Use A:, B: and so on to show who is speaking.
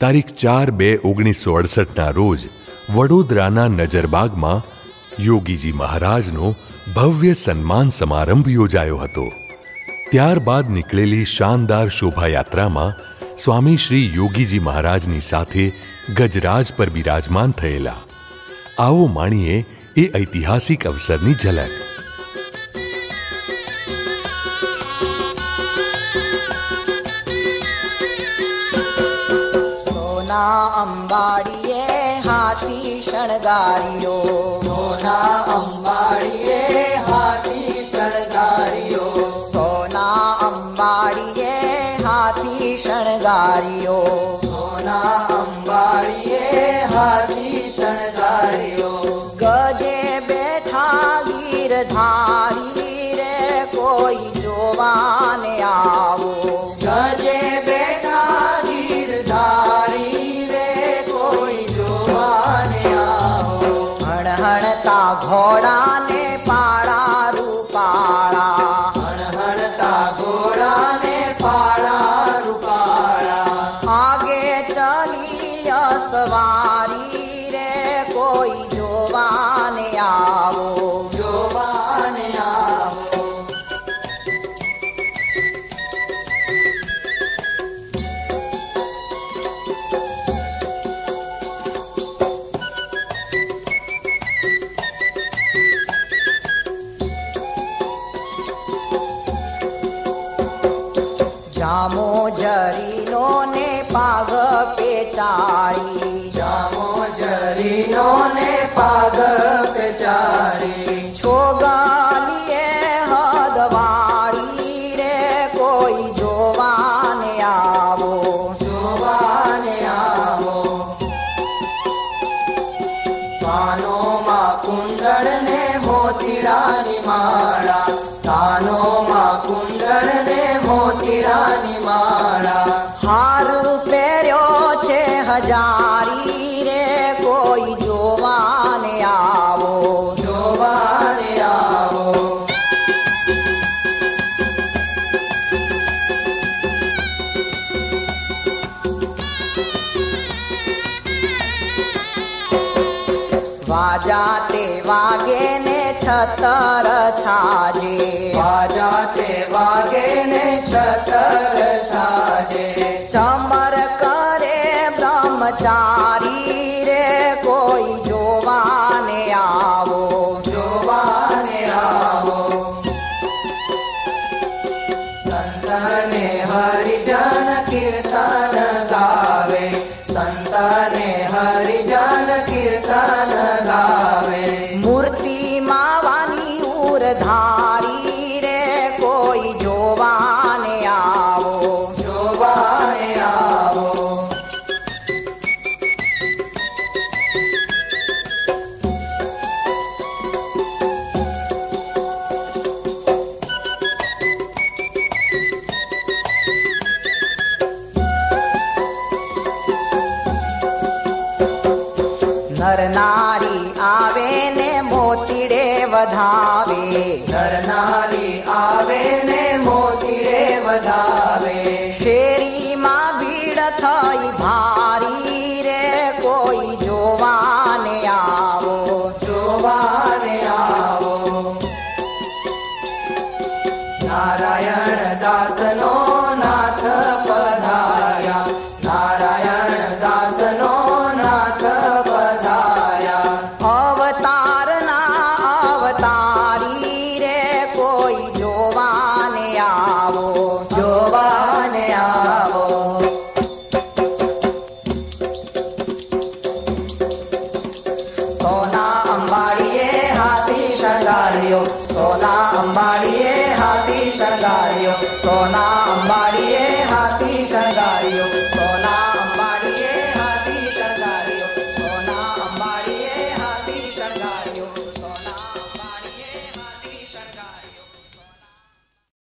A: તારીખ 4/2/1968 રોજ વડોદરાના નજરબાગમાં યોગીજી મહારાજનો ભવ્ય સન્માન સમારંભ યોજાયો હતો. ત્યારબાદ નીકળેલી શાનદાર શોભાયાત્રામાં સ્વામી શ્રી યોગીજી મહારાજની સાથે ગજરાજ પર બિરાજમાન થયેલા. આવો માણીએ એ ઐતિહાસિક અવસરની ઝલક.
B: અંબાડીએ હાથી શણગાર્યો, સોના અંબાડીએ હાથી શણગાર્યો, સોના અંબાડીએ હાથી શણગાર્યો, સોના અંબાડીએ હાથી શણગાર્યો. ગજે બેઠા ગીરધારી રે કોઈ જોવાને આવો, ગજે બેઠા ગીરધારી હણહણતા ઘોડાને પાળા રૂપાળા, હણહણતા ઘોડાને પાળા રૂપાળા. આગે ચલી સવારી રે કોઈ જોવાને આવો, જોવાને આવો. જામો જરીનો ને પાગ પેચાળી, જામો જરીનો ને પાગ પેચાળી. છોગાલીએ હદવાળી રે કોઈ જોવાને આવો, જોવાને આવો. કાનોમાં કુંડળ ને મોતીડાની માળા, કાનોમાં કુંડળ ને મોતીડાની માળા. હાર પહેર્યો છે હજારી રે કોઈ જોવાને આવો, જોવાને આવો. વાજા તે વાગે ને છતર છાજે, વાજા તે વાગે ને છતર છાજે. ચમર કરે બ્રહ્મચારી રે કોઈ જોવાને આવો, જોવાને આવો. સંતને હરિજન કીર્તન ગાવે, સંતને હરિજન કીર્તન ગાવે. મૂર્તિમાં વાની ઉરધારી રે કોઈ જોવાને આવો, જોવાને આવો. નર નારી આવે ને મોતીડે વધાવે, નર નારી આવે ને મોતીડે વધાવે. શેરીમાં ભીડ થઈ ભારી રે કોઈ જોવાને આવો, જોવાને આવો. નારાયણ દાસનો નાથ પધાર્યા, નારાયણ દાસનો નાથ પધાર્યા. અવતારના અવતારી રે કોઈ જોવાને આવો, જોવાને આવો. સોના અંબાડીએ હાથી શણગાર્યો, સોના અંબાડીએ હાથી શણગાર્યો, સોના અંબાડી